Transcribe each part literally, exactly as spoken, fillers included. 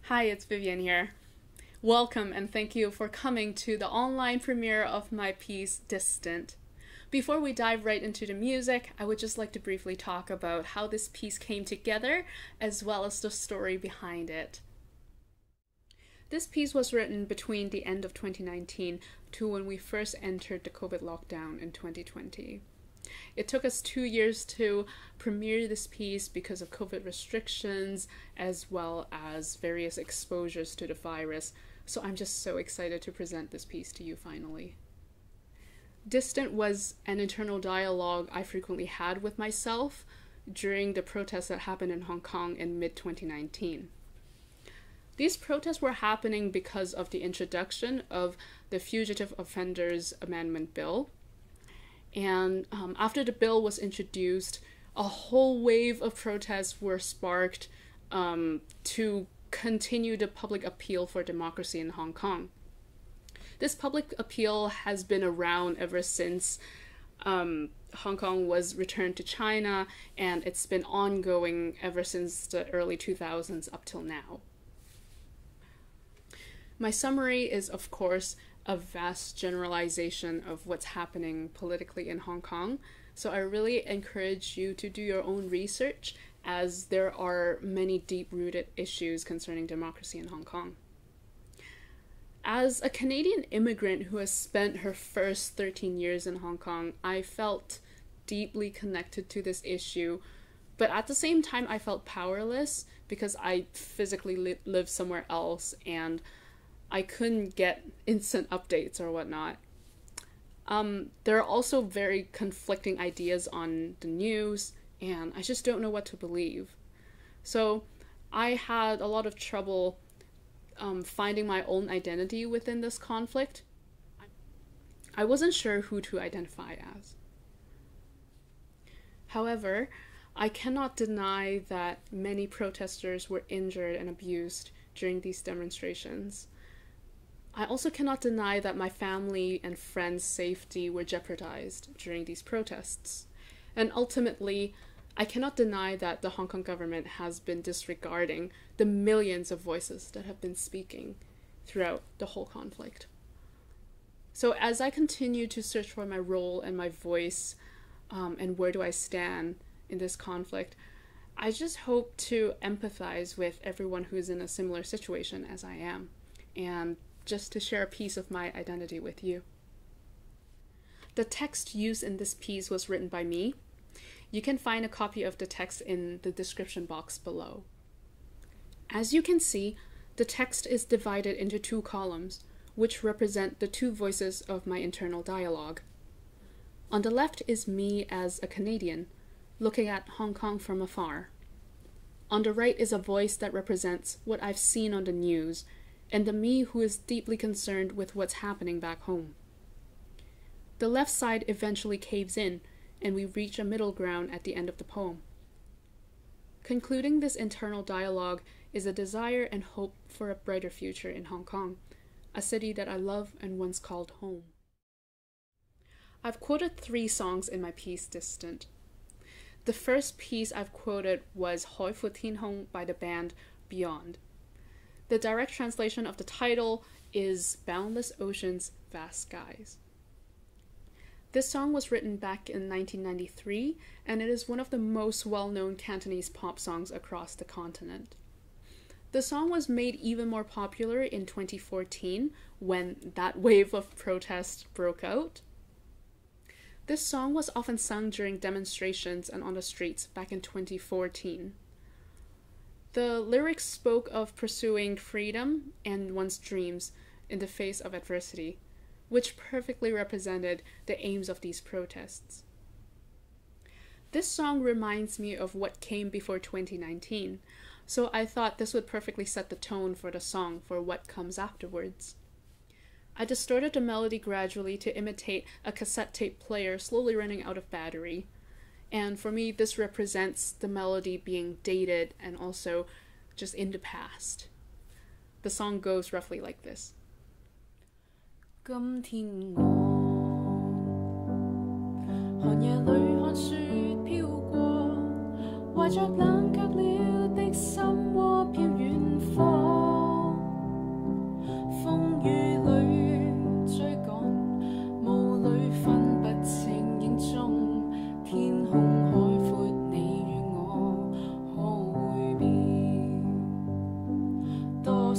Hi, it's Vivian here. Welcome and thank you for coming to the online premiere of my piece, Distant. Before we dive right into the music, I would just like to briefly talk about how this piece came together, as well as the story behind it. This piece was written between the end of twenty nineteen to when we first entered the COVID lockdown in twenty twenty. It took us two years to premiere this piece because of COVID restrictions, as well as various exposures to the virus, so I'm just so excited to present this piece to you finally. Distant was an internal dialogue I frequently had with myself during the protests that happened in Hong Kong in mid twenty nineteen. These protests were happening because of the introduction of the Fugitive Offenders Amendment Bill. And um, after the bill was introduced, a whole wave of protests were sparked um, to continue the public appeal for democracy in Hong Kong. This public appeal has been around ever since um, Hong Kong was returned to China, and it's been ongoing ever since the early two thousands up till now. My summary is, of course, a vast generalization of what's happening politically in Hong Kong, so I really encourage you to do your own research, as there are many deep-rooted issues concerning democracy in Hong Kong. As a Canadian immigrant who has spent her first thirteen years in Hong Kong, I felt deeply connected to this issue, but at the same time I felt powerless because I physically li- live somewhere else and I couldn't get instant updates or whatnot. Um, there are also very conflicting ideas on the news, and I just don't know what to believe. So I had a lot of trouble um, finding my own identity within this conflict. I wasn't sure who to identify as. However, I cannot deny that many protesters were injured and abused during these demonstrations. I also cannot deny that my family and friends' safety were jeopardized during these protests. And ultimately, I cannot deny that the Hong Kong government has been disregarding the millions of voices that have been speaking throughout the whole conflict. So as I continue to search for my role and my voice, um, and where do I stand in this conflict, I just hope to empathize with everyone who is in a similar situation as I am, and just to share a piece of my identity with you. The text used in this piece was written by me. You can find a copy of the text in the description box below. As you can see, the text is divided into two columns, which represent the two voices of my internal dialogue. On the left is me as a Canadian, looking at Hong Kong from afar. On the right is a voice that represents what I've seen on the news, and the me who is deeply concerned with what's happening back home. The left side eventually caves in, and we reach a middle ground at the end of the poem. Concluding this internal dialogue is a desire and hope for a brighter future in Hong Kong, a city that I love and once called home. I've quoted three songs in my piece, Distant. The first piece I've quoted was Hoi Fu Tin Hong by the band Beyond. The direct translation of the title is Boundless Oceans, Vast Skies. This song was written back in nineteen ninety-three, and it is one of the most well-known Cantonese pop songs across the continent. The song was made even more popular in twenty fourteen, when that wave of protest broke out. This song was often sung during demonstrations and on the streets back in twenty fourteen. The lyrics spoke of pursuing freedom and one's dreams in the face of adversity, which perfectly represented the aims of these protests. This song reminds me of what came before twenty nineteen, so I thought this would perfectly set the tone for the song for what comes afterwards. I distorted the melody gradually to imitate a cassette tape player slowly running out of battery. And for me, this represents the melody being dated and also just in the past. The song goes roughly like this. 今天我寒夜裏看雪飄過，懷着冷卻了的心窩飄遠方。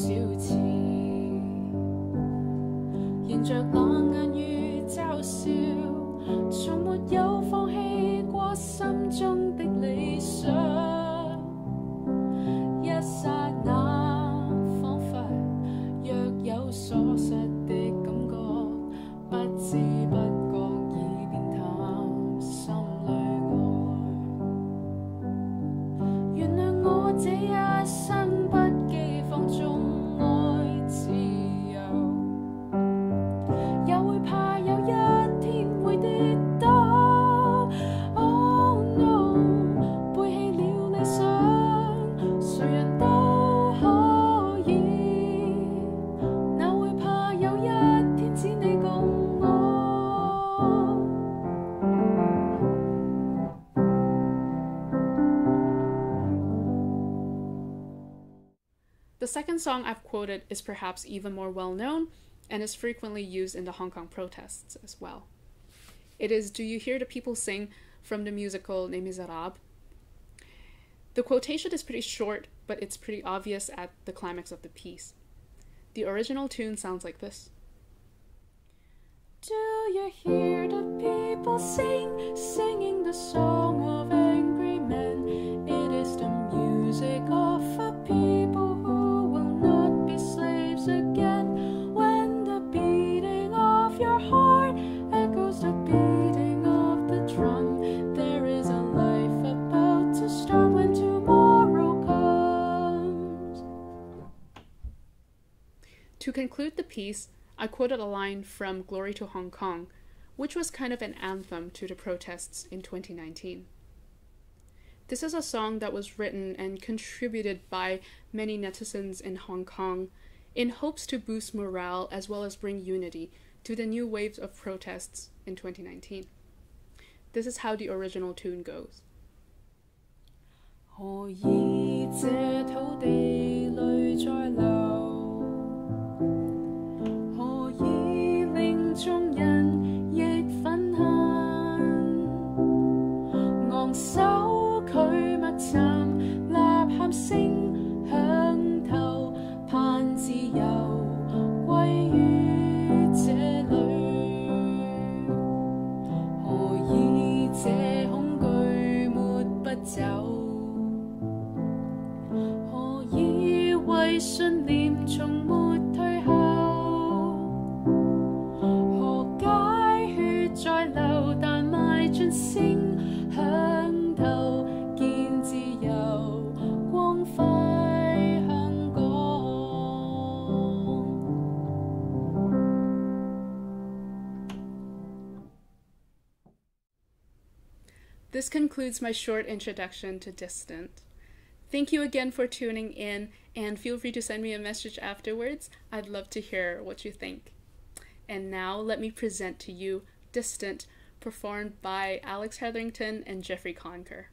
小似，迎着冷眼與嘲笑，從沒有放棄過心中的理想。一剎那，彷彿若有所失的感覺，不知不覺已變淡心裏愛。原諒我這一生不羈放縱愛自由，也會怕有一天會跌倒。Oh no， 背棄了理想，誰人都可以，哪會怕有一天只你共我。 The second song I've quoted is perhaps even more well-known and is frequently used in the Hong Kong protests as well. It is "Do You Hear the People Sing" from the musical Les Miserables. The quotation is pretty short, but it's pretty obvious at the climax of the piece. The original tune sounds like this. Do you hear the people sing, singing the song of angry men? It is the music of a people who will not be slaves again. When the beating of your heart echoes the beating of the drum, there is a life about to start when tomorrow comes. To conclude the piece, I quoted a line from Glory to Hong Kong, which was kind of an anthem to the protests in twenty nineteen. This is a song that was written and contributed by many netizens in Hong Kong in hopes to boost morale as well as bring unity to the new waves of protests in twenty nineteen. This is how the original tune goes. 何以這土地淚在流？何以令眾人亦憤恨？昂首拒默站，吶喊聲響透，盼自由歸於這裏。何以這恐懼抹不走？何以為信念從沒退後？何解血在流，但邁進聲響透，見自由光輝香港。 This concludes my short introduction to Distant. Thank you again for tuning in, and feel free to send me a message afterwards. I'd love to hear what you think. And now let me present to you Distant, performed by Alex Hetherington and Geoffrey Conquer.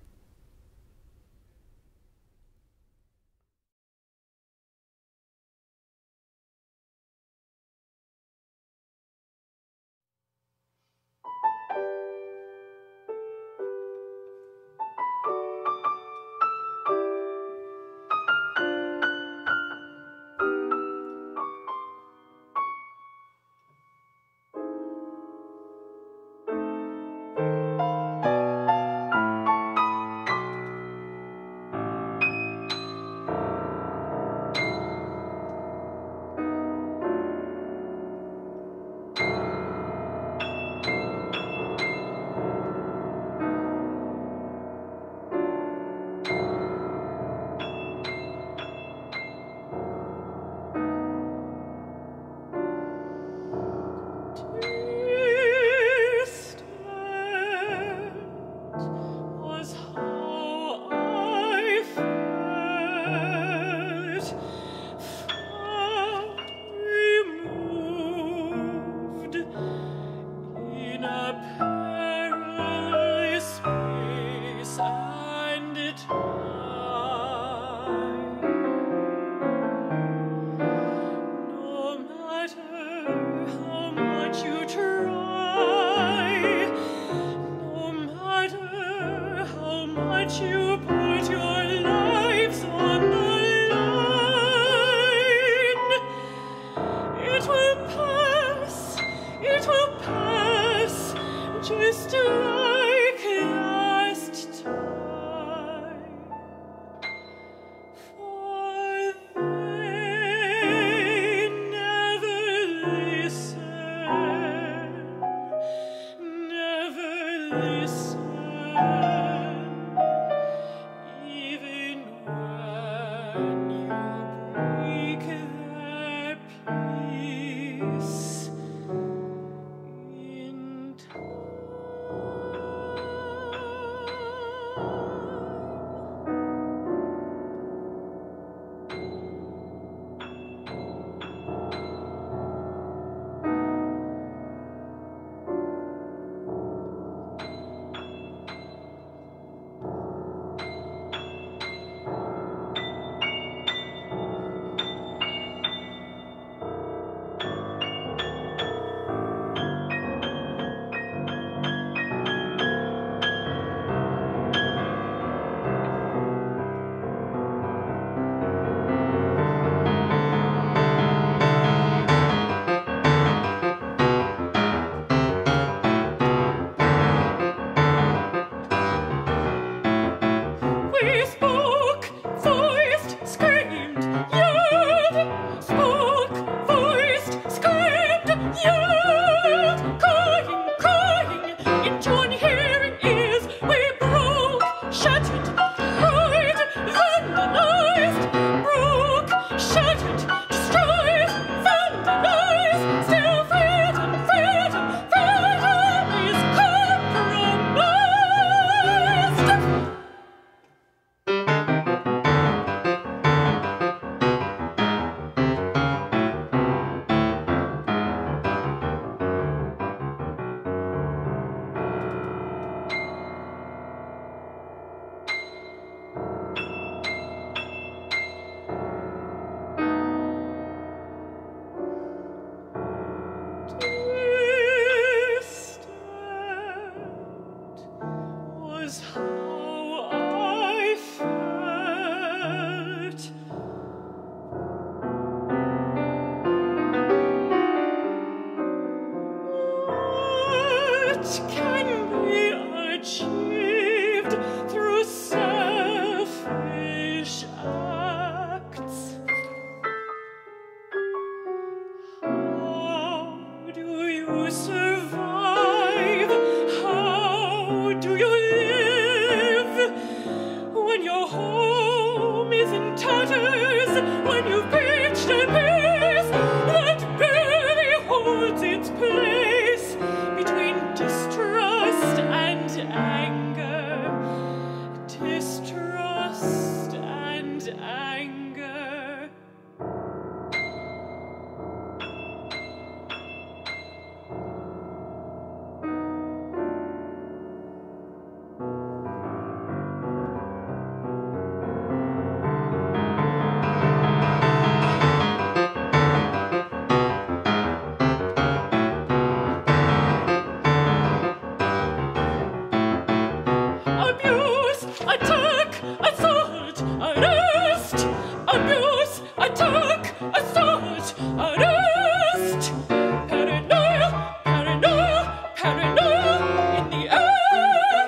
shattered, destroyed, vandalized. Still freedom, freedom, freedom is compromised. Was how I felt. What can be achieved through selfish acts? How do you survive? How do you live when your home is in tatters? When you've reached a peace that barely holds its place between distrust and anger, distrust and anger. Abuse, attack, assault, arrest. Abuse, attack, assault, arrest. Paranoia, paranoia, paranoia in the air.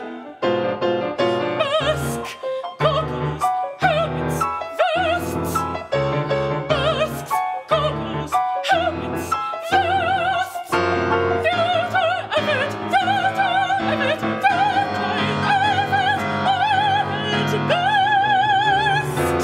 Mask, goggles, helmets, vests. Masks, goggles, helmets, vests. Theater of it, theater of it, theater of it, best.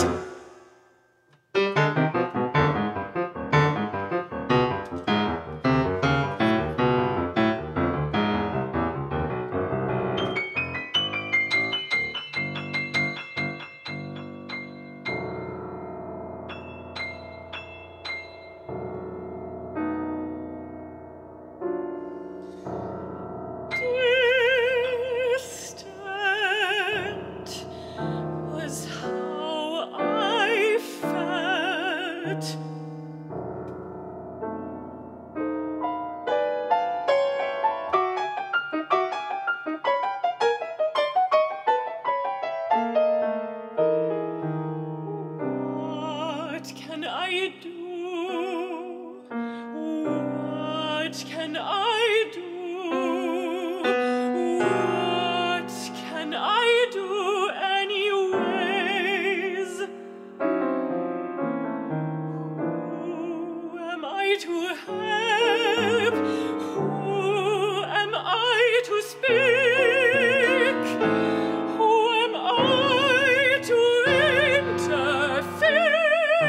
Distant was how I felt. What can I do? What can I do? What can I do anyways? Who am I to help? Who am I to speak? Who am I to interfere?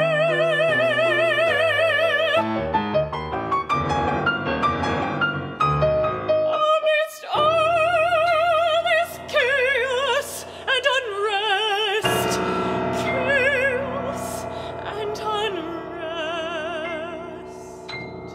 Amidst all this chaos and unrest, chaos and unrest.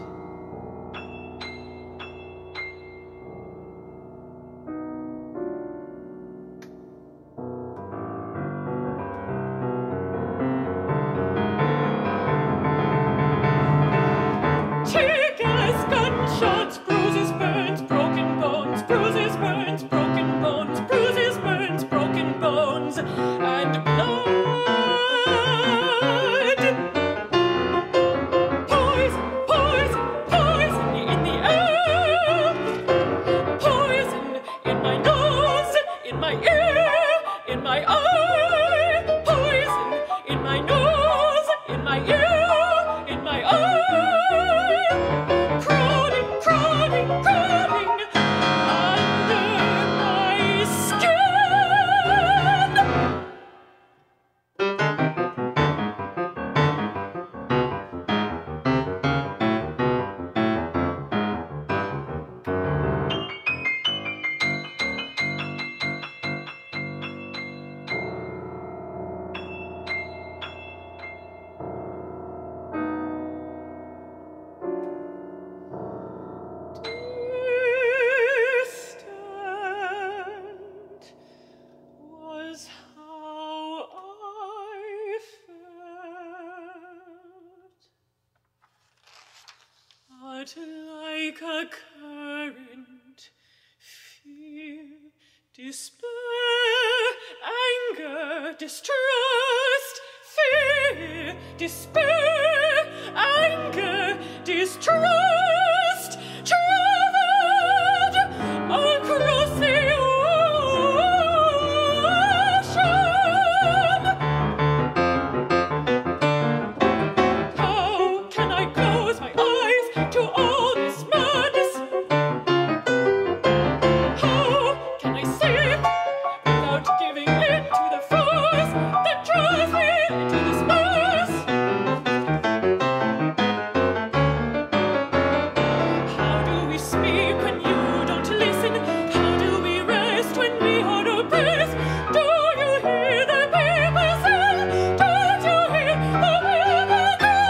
Tear gas, gunshots, bruises, burns, broken bones, bruises, burns, broken bones, bruises, burns, broken bones, and blood. Poison, poison, poison in the air. Poison in my nose, in my ear, in my eye. Poison in my nose, in my ear, in my eye. Crawling, crawling, crawling under my skin. but like a current, fear, despair, anger, distrust, fear, despair, anger, distrust, traveled across the ocean. How can I close my eyes to all this madness? How can I see it without giving in to the force that drives me into this mess? How do we speak when you don't listen? How do we rest when we are oppressed? Do you hear the people sing? Don't you hear the people cry?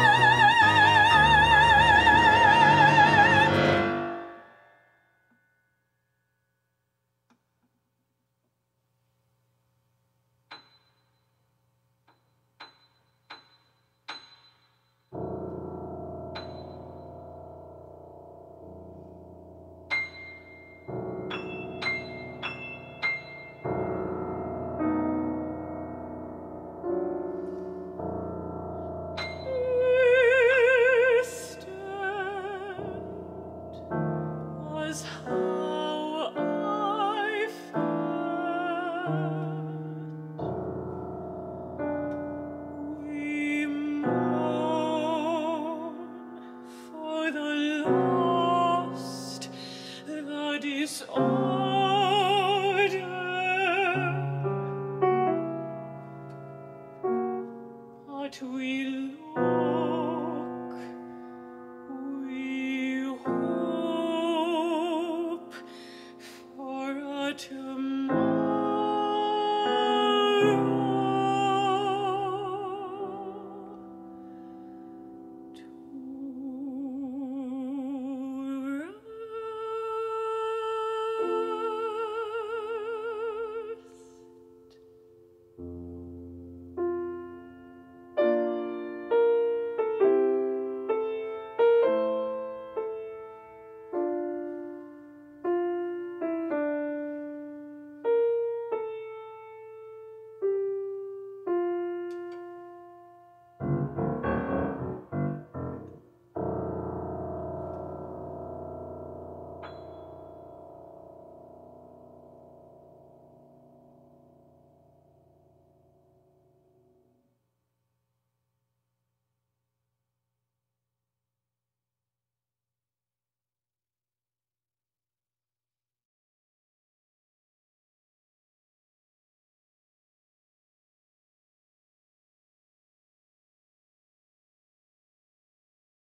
Was how I felt. We mourn for the lost, the disorder, but we long